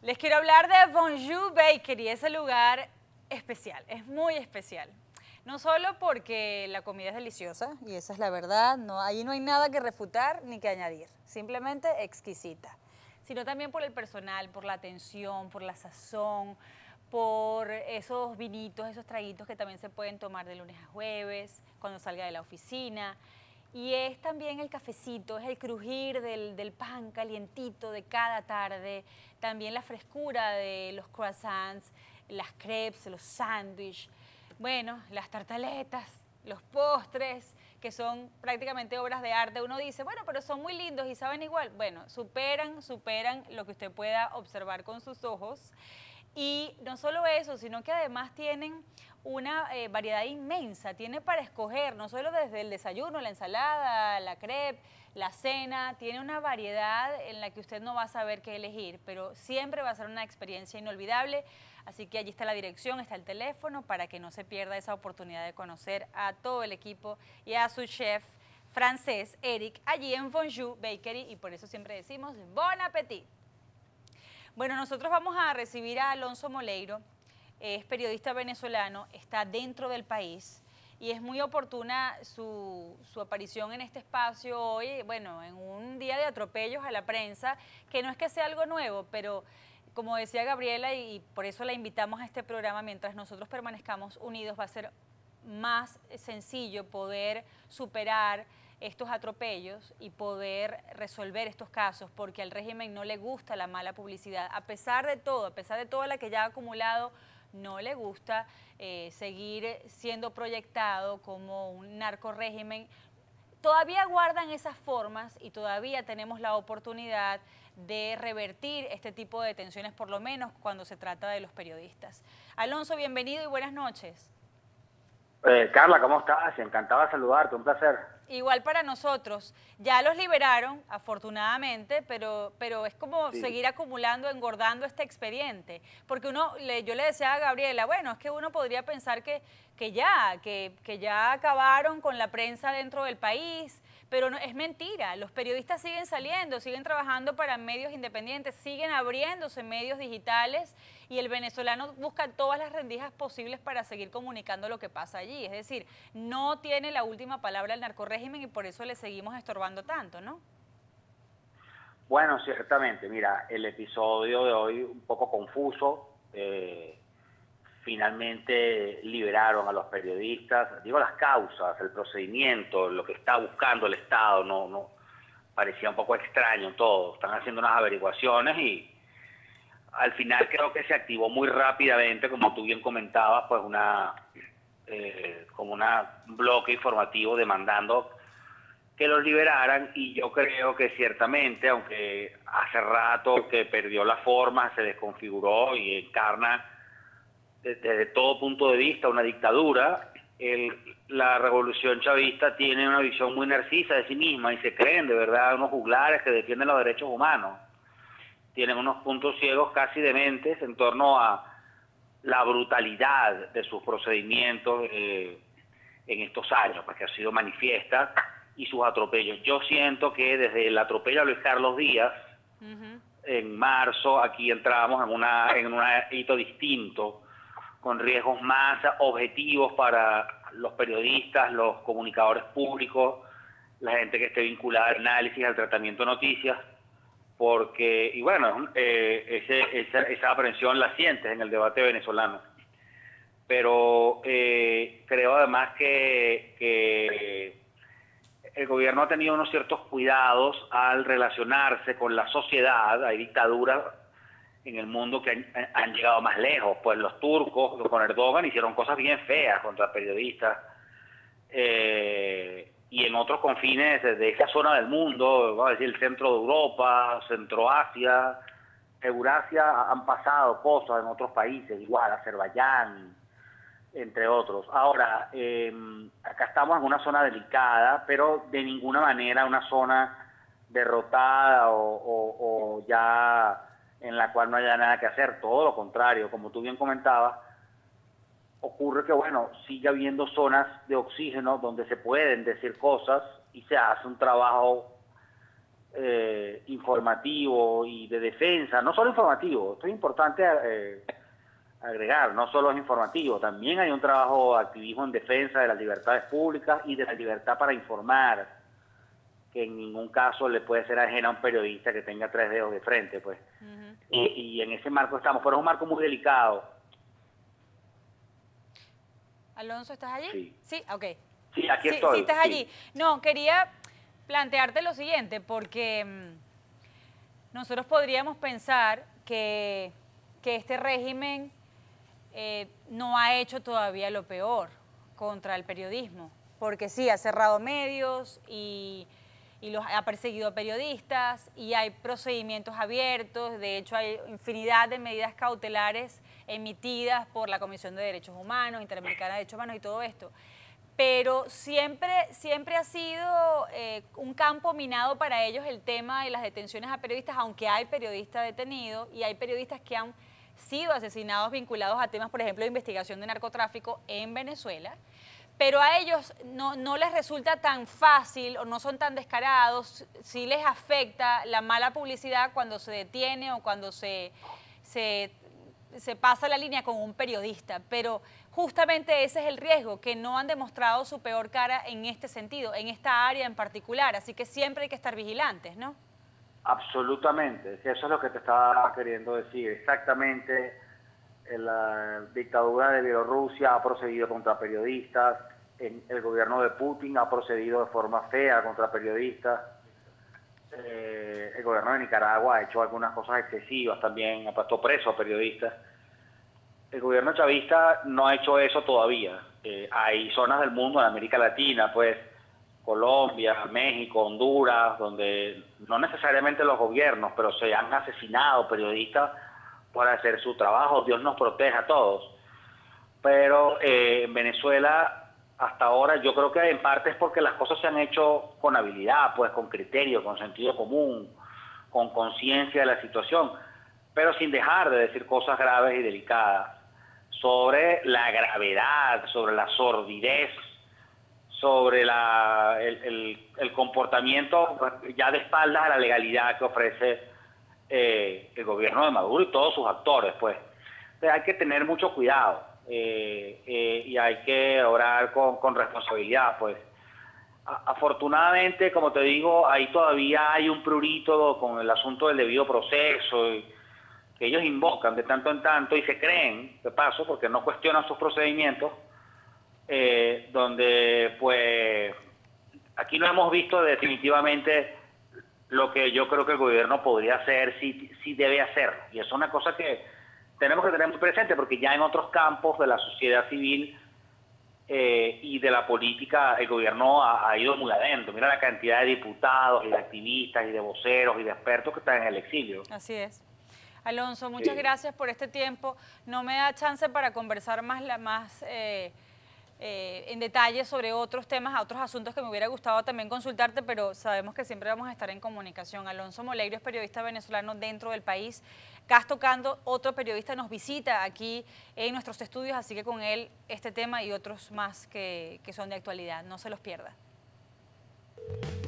Les quiero hablar de Bonjour Bakery, ese lugar especial, es muy especial. No solo porque la comida es deliciosa, y esa es la verdad, ahí no hay nada que refutar ni que añadir, simplemente exquisita, sino también por el personal, por la atención, por la sazón, por esos vinitos, esos traguitos que también se pueden tomar de lunes a jueves, cuando salga de la oficina. Y es también el cafecito, es el crujir del pan calientito de cada tarde, también la frescura de los croissants, las crepes, los sándwiches, bueno, las tartaletas, los postres, que son prácticamente obras de arte. Uno dice, bueno, pero son muy lindos y saben igual. Bueno, superan lo que usted pueda observar con sus ojos. Y no solo eso, sino que además tienen una variedad inmensa, tiene para escoger, no solo desde el desayuno, la ensalada, la crepe, la cena, tiene una variedad en la que usted no va a saber qué elegir, pero siempre va a ser una experiencia inolvidable, así que allí está la dirección, está el teléfono, para que no se pierda esa oportunidad de conocer a todo el equipo y a su chef francés, Eric, allí en Bonjour Bakery, y por eso siempre decimos Bon Appetit. Bueno, nosotros vamos a recibir a Alonso Moleiro, es periodista venezolano, está dentro del país y es muy oportuna su aparición en este espacio hoy, bueno, en un día de atropellos a la prensa, que no es que sea algo nuevo, pero como decía Gabriela, y por eso la invitamos a este programa, mientras nosotros permanezcamos unidos va a ser más sencillo poder superar estos atropellos y poder resolver estos casos, porque al régimen no le gusta la mala publicidad. A pesar de toda la que ya ha acumulado, no le gusta seguir siendo proyectado como un narcorrégimen. Todavía guardan esas formas y todavía tenemos la oportunidad de revertir este tipo de detenciones, por lo menos cuando se trata de los periodistas. Alonso, bienvenido y buenas noches. Carla, ¿cómo estás? Encantado de saludarte, un placer. Igual para nosotros. Ya los liberaron, afortunadamente, pero es como Sí. seguir acumulando, engordando este expediente. Porque yo le decía a Gabriela, bueno, es que uno podría pensar que ya acabaron con la prensa dentro del país, pero no, es mentira. Los periodistas siguen saliendo, siguen trabajando para medios independientes, siguen abriéndose medios digitales y el venezolano busca todas las rendijas posibles para seguir comunicando lo que pasa allí. Es decir, no tiene la última palabra el narcorrégimen y por eso le seguimos estorbando tanto, ¿no? Bueno, ciertamente, mira, el episodio de hoy un poco confuso. Finalmente liberaron a los periodistas, digo las causas, el procedimiento, lo que está buscando el Estado, no parecía un poco extraño todo. Están haciendo unas averiguaciones y al final creo que se activó muy rápidamente, como tú bien comentabas, pues como un bloque informativo demandando que los liberaran, y yo creo que ciertamente, aunque hace rato que perdió la forma, se desconfiguró y encarna desde todo punto de vista una dictadura, la revolución chavista tiene una visión muy narcisa de sí misma y se creen de verdad unos juglares que defienden los derechos humanos. Tienen unos puntos ciegos casi dementes en torno a la brutalidad de sus procedimientos en estos años, porque ha sido manifiesta, y sus atropellos. Yo siento que desde el atropello a Luis Carlos Díaz, en marzo, aquí entramos en un hito distinto, con riesgos más objetivos para los periodistas, los comunicadores públicos, la gente que esté vinculada al análisis, al tratamiento de noticias, porque, y bueno, esa aprehensión la sientes en el debate venezolano. Pero creo además que el gobierno ha tenido unos ciertos cuidados al relacionarse con la sociedad. Hay dictaduras en el mundo que han llegado más lejos, pues los turcos con Erdogan hicieron cosas bien feas contra periodistas, y en otros confines de esa zona del mundo, vamos a decir el centro de Europa, Centroasia, Eurasia, han pasado cosas en otros países, igual Azerbaiyán, entre otros. Ahora, acá estamos en una zona delicada, pero de ninguna manera una zona derrotada o ya en la cual no haya nada que hacer, todo lo contrario, como tú bien comentabas. Ocurre que, bueno, sigue habiendo zonas de oxígeno donde se pueden decir cosas y se hace un trabajo informativo y de defensa, no solo informativo, esto es importante agregar, no solo es informativo, también hay un trabajo de activismo en defensa de las libertades públicas y de la libertad para informar, que en ningún caso le puede ser ajena a un periodista que tenga 3 dedos de frente, pues. Y en ese marco estamos, pero es un marco muy delicado. Alonso, ¿estás allí? Sí. Sí, ok. Sí, aquí estoy. Sí, estás allí. No, quería plantearte lo siguiente, porque nosotros podríamos pensar que este régimen no ha hecho todavía lo peor contra el periodismo, porque sí, ha cerrado medios y ha perseguido a periodistas y hay procedimientos abiertos, de hecho hay infinidad de medidas cautelares emitidas por la Comisión de Derechos Humanos, Interamericana de Derechos Humanos y todo esto. Pero siempre ha sido un campo minado para ellos el tema de las detenciones a periodistas, aunque hay periodistas detenidos y hay periodistas que han sido asesinados vinculados a temas, por ejemplo, de investigación de narcotráfico en Venezuela, pero a ellos no les resulta tan fácil o no son tan descarados, sí les afecta la mala publicidad cuando se detiene o cuando se pasa la línea con un periodista, pero justamente ese es el riesgo, que no han demostrado su peor cara en este sentido, en esta área en particular, así que siempre hay que estar vigilantes, ¿no? Absolutamente, eso es lo que te estaba queriendo decir, exactamente. La dictadura de Bielorrusia ha procedido contra periodistas, el gobierno de Putin ha procedido de forma fea contra periodistas, el gobierno de Nicaragua ha hecho algunas cosas excesivas también, ha puesto preso a periodistas. El gobierno chavista no ha hecho eso todavía. Hay zonas del mundo, en América Latina, pues Colombia, México, Honduras, donde no necesariamente los gobiernos, pero se han asesinado periodistas por hacer su trabajo. Dios nos proteja a todos. Pero en Venezuela, hasta ahora, yo creo que en parte es porque las cosas se han hecho con habilidad, pues con criterio, con sentido común, con conciencia de la situación, pero sin dejar de decir cosas graves y delicadas sobre la gravedad, sobre la sordidez, sobre el comportamiento ya de espaldas a la legalidad que ofrece el gobierno de Maduro y todos sus actores, pues. Entonces hay que tener mucho cuidado y hay que obrar con responsabilidad, pues. Afortunadamente, como te digo, ahí todavía hay un prurito con el asunto del debido proceso, que ellos invocan de tanto en tanto y se creen, de paso, porque no cuestionan sus procedimientos, donde pues aquí no hemos visto definitivamente lo que yo creo que el gobierno podría hacer si debe hacerlo. Y eso es una cosa que tenemos que tener muy presente, porque ya en otros campos de la sociedad civil y de la política el gobierno ha ido muy adentro. Mira la cantidad de diputados y de activistas y de voceros y de expertos que están en el exilio. Así es. Alonso, muchas gracias por este tiempo. No me da chance para conversar más en detalle sobre otros temas, otros asuntos que me hubiera gustado también consultarte, pero sabemos que siempre vamos a estar en comunicación. Alonso Moleiro es periodista venezolano dentro del país. Casto Cando, otro periodista, nos visita aquí en nuestros estudios, así que con él este tema y otros más que son de actualidad. No se los pierda.